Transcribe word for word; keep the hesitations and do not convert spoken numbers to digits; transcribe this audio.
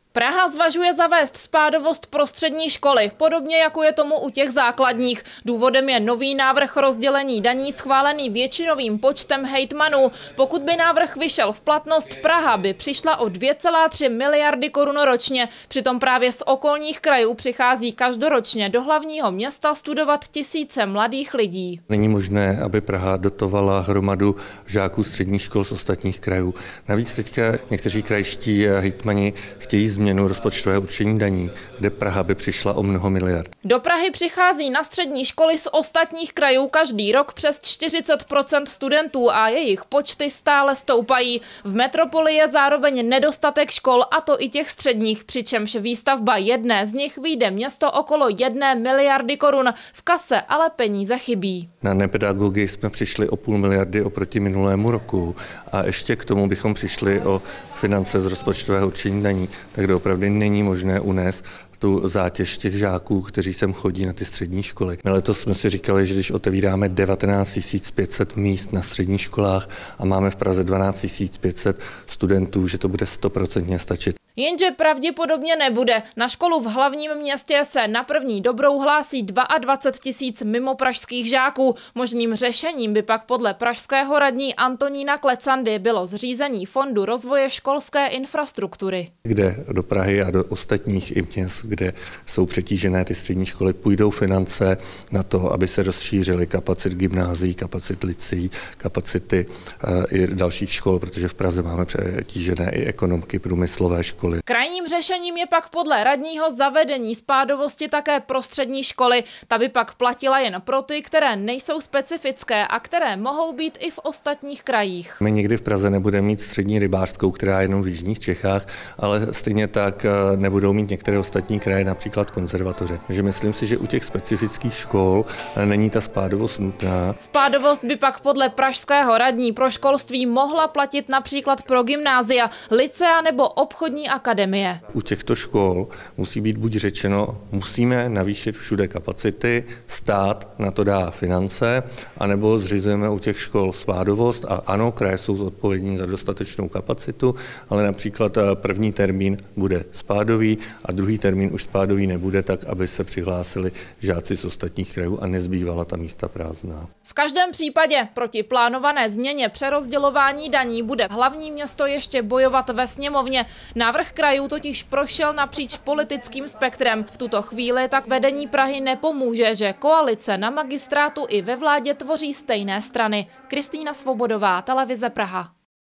Praha zvažuje zavést spádovost pro střední školy, podobně jako je tomu u těch základních. Důvodem je nový návrh rozdělení daní schválený většinovým počtem hejtmanů. Pokud by návrh vyšel v platnost, Praha by přišla o dvě celé tři miliardy korun ročně. Přitom právě z okolních krajů přichází každoročně do hlavního města studovat tisíce mladých lidí. Není možné, aby Praha dotovala hromadu žáků středních škol z ostatních krajů. Navíc teďka někteří krajští hejtmani chtějí změnu rozpočtového určení daní, kde Praha by přišla o mnoho miliard. Do Prahy přichází na střední školy z ostatních krajů každý rok přes čtyřicet procent studentů a jejich počty stále stoupají. V metropoli je zároveň nedostatek škol, a to i těch středních, přičemž výstavba jedné z nich vyjde město okolo jedné miliardy korun. V kase ale peníze chybí. Na nepedagogy jsme přišli o půl miliardy oproti minulému roku a ještě k tomu bychom přišli o finance z rozpočtového určení daní, tak opravdu není možné unést tu zátěž těch žáků, kteří sem chodí na ty střední školy. My letos jsme si říkali, že když otevíráme devatenáct tisíc pět set míst na středních školách a máme v Praze dvanáct tisíc pět set studentů, že to bude stoprocentně stačit. Jenže pravděpodobně nebude. Na školu v hlavním městě se na první dobrou hlásí dvacet dva tisíc mimopražských žáků. Možným řešením by pak podle pražského radní Antonína Klecandy bylo zřízení Fondu rozvoje školské infrastruktury. Kde do Prahy a do ostatních i měst, kde jsou přetížené ty střední školy, půjdou finance na to, aby se rozšířily kapacit gymnázií, kapacit lyceí, kapacity uh, i dalších škol, protože v Praze máme přetížené i ekonomky, průmyslové školy. Krajním řešením je pak podle radního zavedení spádovosti také pro střední školy. Ta by pak platila jen pro ty, které nejsou specifické a které mohou být i v ostatních krajích. My nikdy v Praze nebudeme mít střední rybářskou, která je jenom v jižních Čechách, ale stejně tak nebudou mít některé ostatní kraje, například konzervatoře. Takže myslím si, že u těch specifických škol není ta spádovost nutná. Spádovost by pak podle pražského radní pro školství mohla platit například pro gymnázia, lycea nebo obchodní akademie. U těchto škol musí být buď řečeno, musíme navýšit všude kapacity, stát na to dá finance, anebo zřizujeme u těch škol spádovost a ano, kraje jsou zodpovědní za dostatečnou kapacitu, ale například první termín bude spádový a druhý termín už spádový nebude, tak aby se přihlásili žáci z ostatních krajů a nezbývala ta místa prázdná. V každém případě proti plánované změně přerozdělování daní bude hlavní město ještě bojovat ve sněmovně. Návrh krajů totiž prošel napříč politickým spektrem. V tuto chvíli tak vedení Prahy nepomůže, že koalice na magistrátu i ve vládě tvoří stejné strany. Kristýna Svobodová, televize Praha.